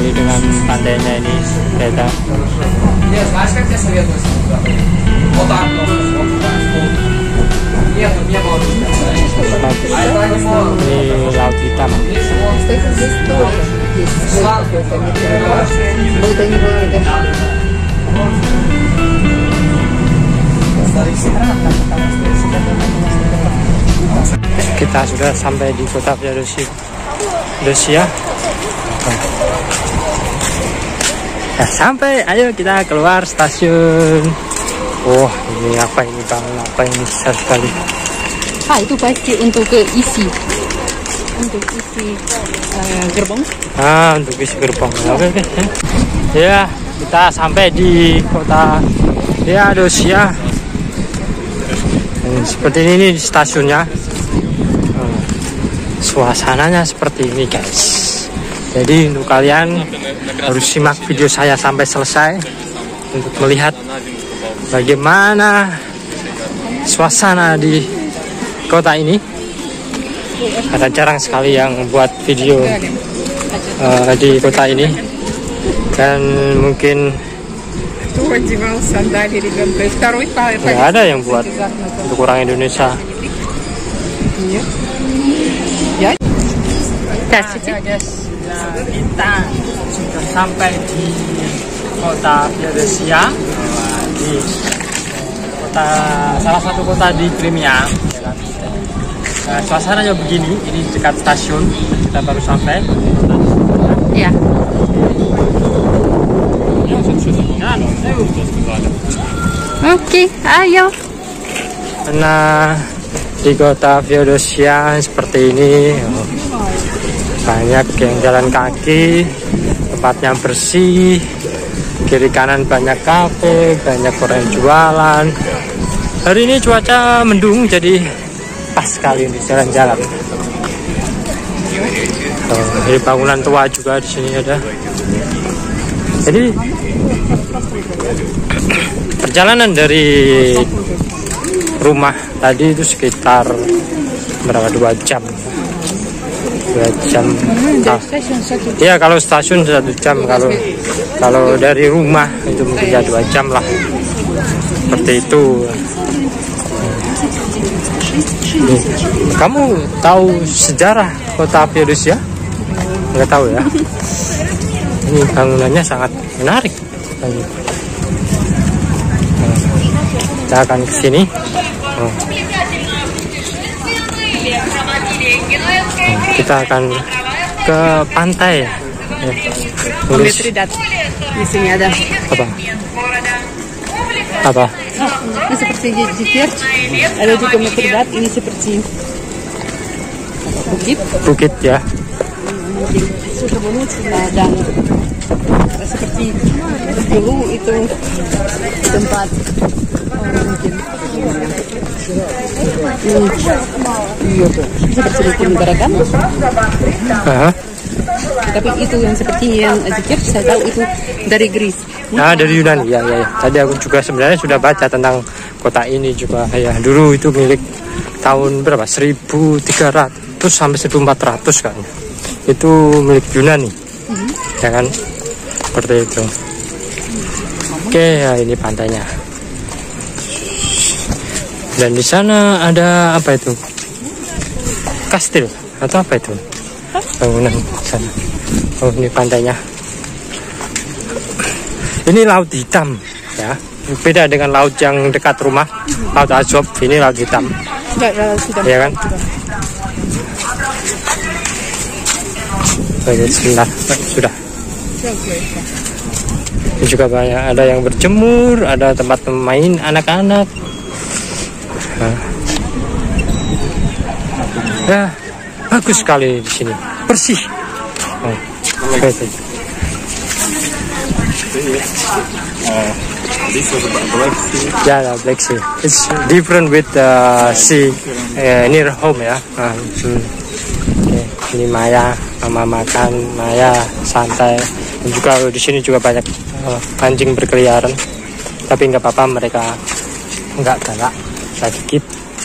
sekali dengan pantainya ini, kita. Ini laut hitam. Kita sudah sampai di kota Feodosia. Nah, sampai, ayo kita keluar stasiun. Oh, ini apa ini Bang? Apa ini besar sekali? Itu pasti untuk isi gerbong. Untuk isi gerbong. Oke. Ya, kita sampai di kota Feodosia. Seperti ini stasiunnya. Suasananya seperti ini, guys. Jadi untuk kalian harus simak video saya sampai selesai untuk melihat bagaimana suasana di kota ini. Karena jarang sekali yang buat video di kota ini, dan mungkin nggak ada yang buat untuk orang Indonesia. Kita sudah sampai di kota Feodosia, di salah satu kota di Crimea. Suasananya begini, ini dekat stasiun, kita baru sampai. Ya. Oke, ayo. Nah, di kota Feodosia seperti ini. Banyak yang jalan kaki, tempatnya bersih, kiri kanan banyak kafe, banyak orang jualan. Hari ini cuaca mendung, jadi pas sekali untuk jalan-jalan. Ini bangunan tua juga di sini ada. Jadi perjalanan dari rumah tadi itu sekitar berapa, 2 jam. 2 jam. Ya, kalau stasiun 1 jam, kalau dari rumah itu mungkin ya 2 jam lah. Seperti itu. Kamu tahu sejarah kota Feodosia? Nggak tahu ya. Ini bangunannya sangat menarik. Kita akan ke sini. Kita akan ke pantai. Metridat. Di sini ada. Apa? Ini seperti Jikir. Ada juga Metridat. Ini seperti bukit ya. Dan seperti dulu itu tempat seperti negara kan? Tapi itu yang seperti yang Zikir, saya tahu itu dari Greece. Dari Yunani ya. Tadi aku juga sebenarnya sudah baca tentang kota ini juga ya. Dulu itu milik tahun berapa? 1300 sampai 1400 kan. Itu milik Yunani. Ya kan? Seperti itu. Oke, ya ini pantainya. Dan di sana ada apa itu? Kastil atau apa itu? Bangunan sana. Oh, ini pantainya. Ini laut hitam ya. Beda dengan laut yang dekat rumah, Laut Azov. Ini laut hitam. Ya kan? Oke, sebentar. Sudah. Ini juga banyak, ada yang berjemur, ada tempat bermain anak-anak. Ya, bagus sekali di sini, bersih. This was about Black Sea. Yeah, Black Sea. It's different with the sea near home ya. Okay. Ini Maya, mama makan, Maya santai. Dan juga di sini juga banyak anjing berkeliaran. Tapi nggak apa-apa, mereka nggak galak, sedikit.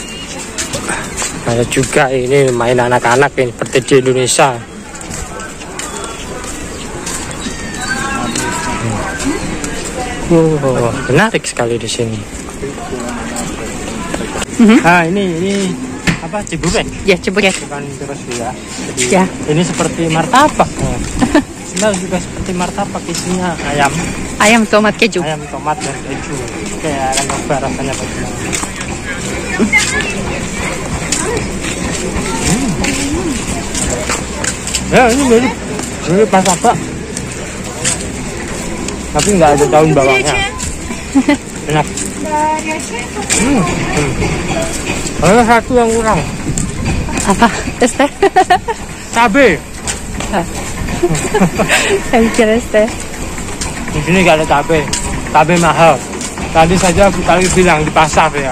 Ada juga ini main anak-anak ini seperti di Indonesia. Oh, menarik sekali di sini. Ah, ini apa, ciburet? Ya, ciburet. Bukan terus ya. Jadi, Ya. ini seperti martabak. Sebenarnya juga seperti martabak, isinya ayam. Ayam tomat keju. Ayam tomat dan keju. Oke, akan coba rasanya bagaimana. Ya, ini mirip martabak. Tapi nggak ada daun bawangnya. Enak. Ada satu yang kurang. Apa? Es teh? Cabe. Saya kira es teh. Di sini nggak ada cabe. Cabe mahal. Tadi saja Bu Kali bilang di pasar ya.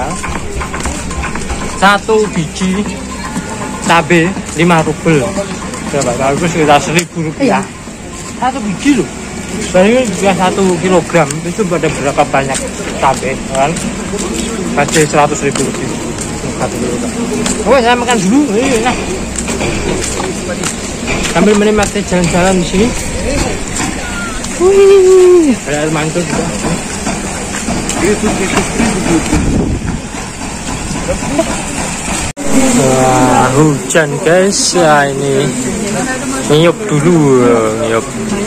Satu biji cabe 5 rubel. Coba, itu sekitar 1.000 rupiah. Satu biji loh. Bayangin juga 1 kilogram itu pada berapa banyak cabai kan? Pasti 100.000 lebih 1 kilogram. Oke, saya makan dulu. Enak. Sambil menikmati jalan-jalan di sini. Ada air mancur juga. Wah, hujan guys. Ya, ini niup dulu, niup.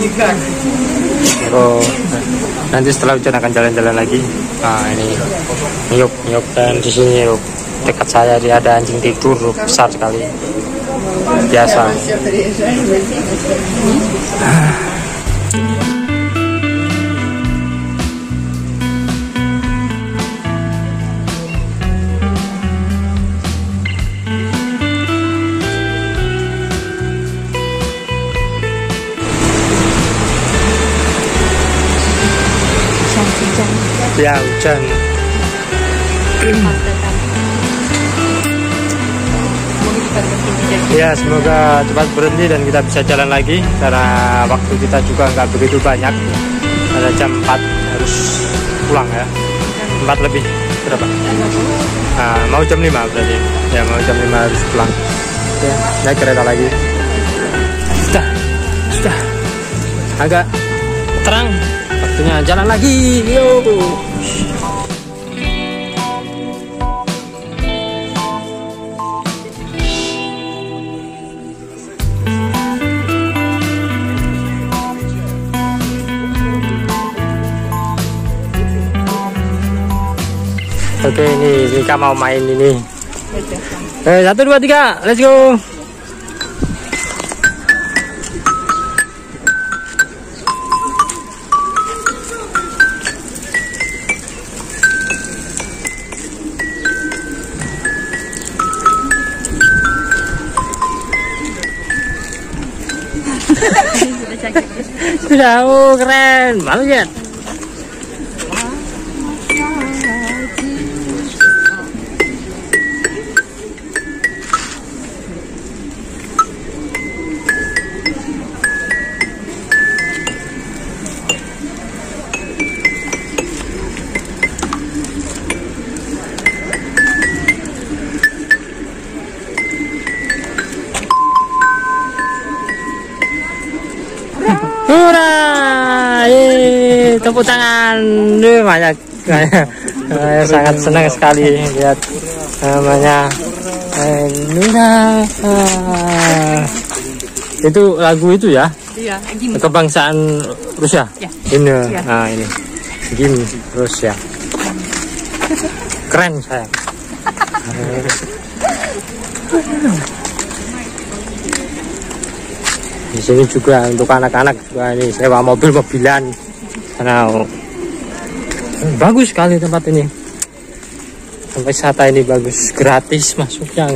Oh, nanti setelah hujan akan jalan-jalan lagi. Nah, ini niup dan di sini dekat saya dia ada anjing tidur besar sekali. Biasa. Ya, hujan. Ya, semoga cepat berhenti dan kita bisa jalan lagi karena waktu kita juga nggak begitu banyak. Pada jam 4 harus pulang ya. 4 lebih berapa? Nah, mau jam 5 berarti. Ya, mau jam 5 harus pulang. Ya, naik kereta lagi. Sudah. Agak terang. Waktunya jalan lagi. Yo. Oke, ini Rika mau main ini. 1, 2, 3, let's go. Sudah, keren, malu ya. Hurra! Tepuk tangan. Banyak. Sangat senang sekali lihat namanya Nina. Itu lagu itu ya? Iya, kebangsaan Rusia. Ya. Ini. Ya. Nah, ini. Gini Rusia. Keren saya. Di sini juga untuk anak-anak juga ini sewa mobil-mobilan. Karena bagus sekali tempat ini. Tempat wisata ini bagus, gratis masuknya,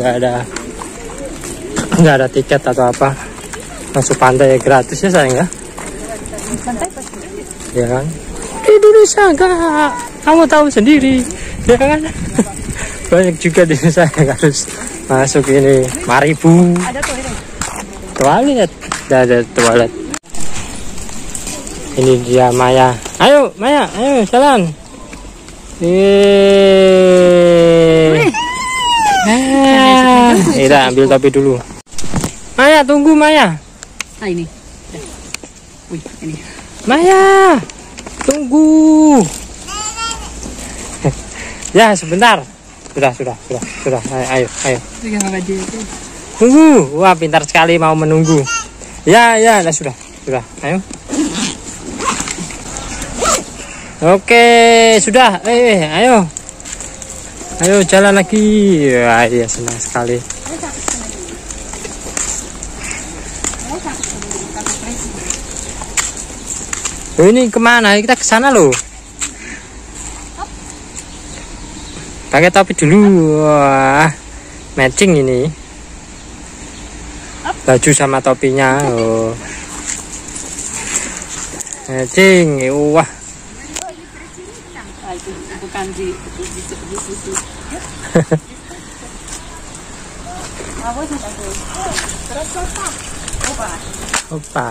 nggak ada tiket atau apa. Masuk pantai ya gratis ya sayang ya. Pantai pasti. Ya kan? Indonesia enggak, kamu tahu sendiri, ya kan? Banyak juga di Indonesia yang harus masuk ini 5.000. Ada Toilet, ada toilet. Ini dia Maya. Ayo Maya, ayo jalan. Kita ambil topi dulu. Maya, tunggu Maya. Nah ini. Wih, ini. Maya. Tunggu. Ya, sebentar. Sudah. Ayo. Tunggu. Wah, pintar sekali mau menunggu. Ya, sudah. Ayo. Oke, sudah. Ayo. Ayo jalan lagi. Wah, iya senang sekali. Oh, ini kemana? Kita ke sana loh. Pakai topi dulu. Wah, matching ini. Baju sama topinya. Oh. Matching. Wah. Bukan di Opa.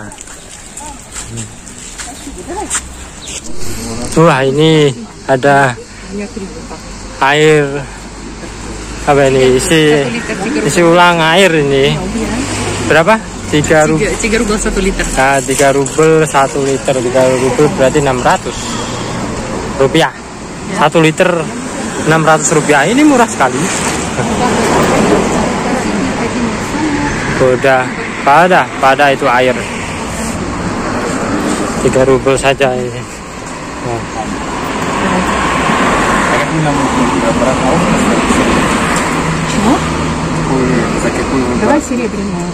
Wah, ini ada air apa ini, isi ulang air ini. Berapa? 3 rubel 1 liter. Nah, 3 rubel 1 liter. 3 rubel berarti 600 rupiah. 1 liter 600 rupiah. Ini murah sekali. Udah pada itu air 3 rubel saja ini. Nah. Давай серебряную.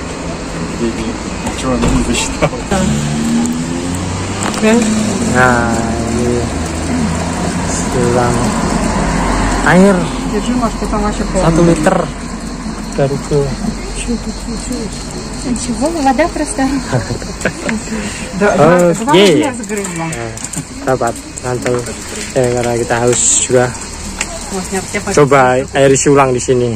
Nah, ini silang air 1 liter 3 rubel. Ничего, вода просто. Oke. Dapat mantul. Karena kita haus juga. Coba air isi ulang di sini.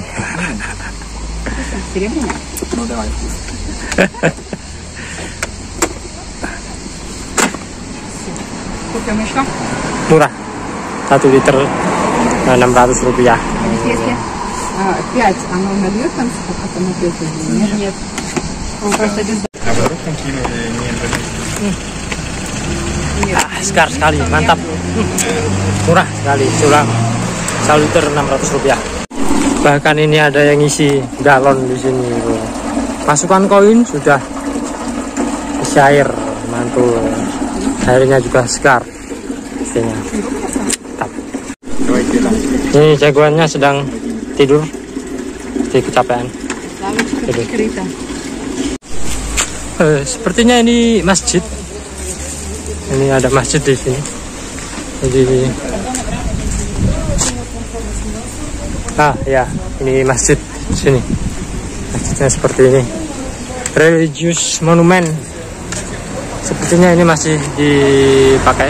Murah. 1 liter 600 rupiah. 5, оно нальет там сколько-то напьет? Нет. Он просто без... Segar sekali, mantap. Murah sekali, ulang 1 liter 600 rupiah. Bahkan ini ada yang isi galon di sini. Masukkan koin sudah isi air, mantul. Airnya juga segar. Pastinya. Mantap. Ini jagoannya sedang tidur, di kecapean. Sepertinya ini masjid. Ini ada masjid di sini. Jadi, ya, ini masjid di sini. Masjidnya seperti ini. Religious monument. Sepertinya ini masih dipakai.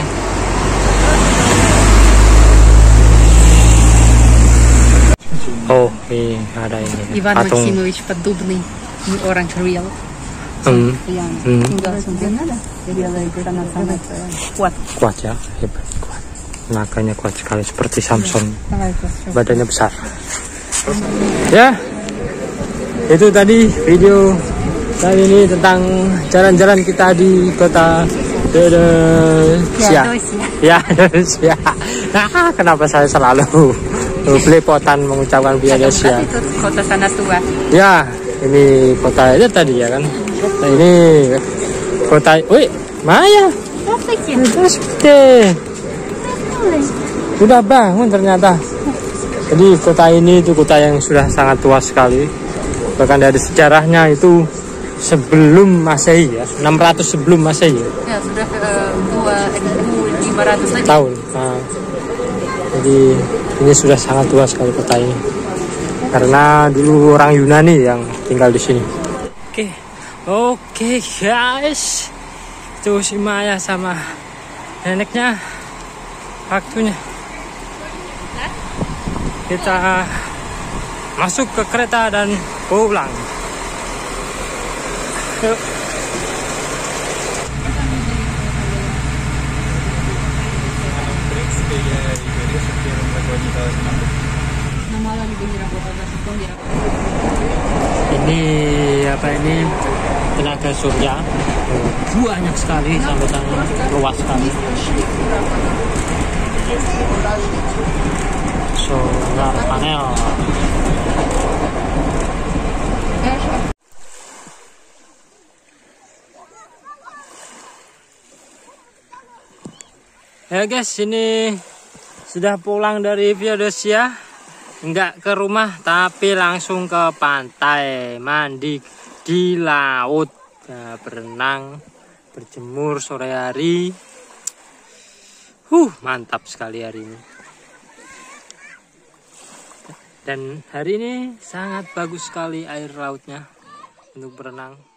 Oh, ini ada ini. Иван Максимович Поддубный, orang real. Yang tinggal sebenarnya делает karena sangat kuat ya, hebat, kuat. Naganya kuat sekali seperti Samson. Badannya besar. Ya, itu tadi video kali ini tentang jalan-jalan kita di kota Indonesia. Ya, Indonesia. Nah, kenapa saya selalu belepotan mengucapkan Indonesia? Itu kota sana tua. Ya, ini kota itu tadi ya kan. Nah, ini kota. Wih, Maya. Sudah bangun ternyata. Jadi kota ini itu kota yang sudah sangat tua sekali. Bahkan dari sejarahnya itu sebelum Masehi ya, 600 sebelum Masehi. Ya, sudah 2500 tahun. Nah, jadi ini sudah sangat tua sekali kota ini. Karena dulu orang Yunani yang tinggal di sini. Oke guys, itu si Maya sama neneknya. Waktunya kita masuk ke kereta dan pulang. Yuk. Ini apa ini? tenaga surya. Banyak sekali sampai sana, luas sekali. Solar panel. Ya guys, ini sudah pulang dari Feodosia. Enggak ke rumah, tapi langsung ke pantai, mandi di laut, berenang, berjemur sore hari. Mantap sekali hari ini. Dan hari ini sangat bagus sekali air lautnya untuk berenang.